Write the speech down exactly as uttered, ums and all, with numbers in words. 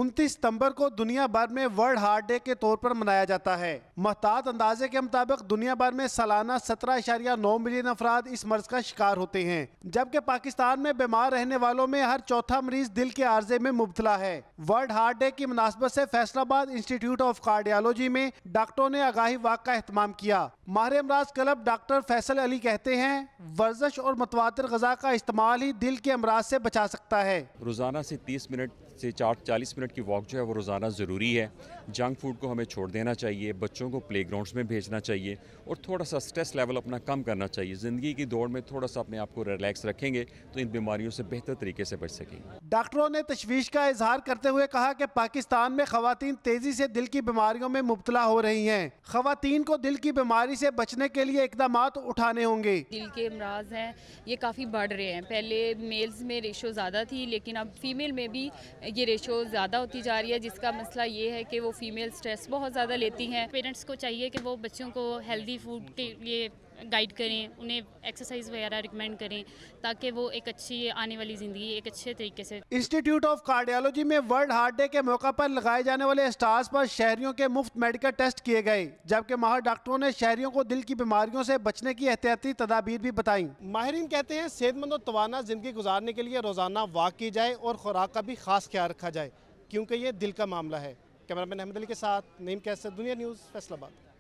उनतीस सितंबर को दुनिया भर में वर्ल्ड हार्ट डे के तौर पर मनाया जाता है। महतात अंदाजे के मुताबिक दुनिया भर में सालाना सत्रह इशारिया नौ मिलियन अफराद इस मर्ज का शिकार होते हैं, जबकि पाकिस्तान में बीमार रहने वालों में हर चौथा मरीज दिल के आर्जे में मुब्तला है। वर्ल्ड हार्ट डे की मुनासबत से फैसलाबाद इंस्टीट्यूट ऑफ कार्डियोलॉजी में डॉक्टरों ने आगाही वाक का एहतमाम किया। माहिर अमराज क्लब डॉक्टर फैसल अली कहते हैं, वर्जिश और मुतवातिर ग़िज़ा का इस्तेमाल ही दिल के अमराज से बचा सकता है। रोज़ाना से तीस मिनट से चार चालीस मिनट की वॉक जो है वो रोज़ाना ज़रूरी है। जंक फूड को हमें छोड़ देना चाहिए, बच्चों को प्लेग्राउंड्स में भेजना चाहिए और थोड़ा सा स्ट्रेस लेवल अपना कम करना चाहिए। ज़िंदगी की दौड़ में थोड़ा सा अपने आप को रिलैक्स रखेंगे तो इन बीमारियों से बेहतर तरीके से बच सकेंगे। डॉक्टरों ने तशवीश का इजहार करते हुए कहा कि पाकिस्तान में खवातीन तेजी से दिल की बीमारियों में मुब्तला हो रही हैं। खवातीन को दिल की बीमारी से बचने के लिए इकदाम उठाने होंगे। दिल के अमराज हैं ये काफ़ी बढ़ रहे हैं। पहले मेल्स में रेशो ज़्यादा थी, लेकिन अब फीमेल में भी ये रेशो ज़्यादा होती जा रही है, जिसका मसला ये है कि वो फीमेल स्ट्रेस बहुत ज़्यादा लेती हैं। पेरेंट्स को चाहिए कि वो बच्चों को हेल्दी फूड के लिए गाइड करें, उन्हें एक्सरसाइज वगैरह रिकमेंड करें, ताकि वो एक अच्छी आने वाली ज़िंदगी एक अच्छे तरीके से। इंस्टीट्यूट ऑफ कार्डियोलॉजी में वर्ल्ड हार्ट डे के मौका पर लगाए जाने वाले स्टार्स पर शहरियों के मुफ्त मेडिकल टेस्ट किए गए, जबकि माहिर डॉक्टरों ने शहरियों को दिल की बीमारियों से बचने की एहतियाती तदाबीर भी बताई। माहिरीन कहते हैं, सेहतमंद और तवाना जिंदगी गुजारने के लिए रोजाना वॉक की जाए और खुराक का भी खास ख्याल रखा जाए, क्योंकि ये दिल का मामला है। कैमरामैन अहमद अली के साथ नईम कैसर, दुनिया न्यूज़, फैसलाबाद।